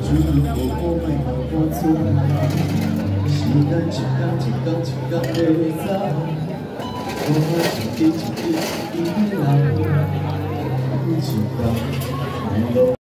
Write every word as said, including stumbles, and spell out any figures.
如果我袂让我出来，时间一天一天一天在走，我一滴一滴一滴流，一天。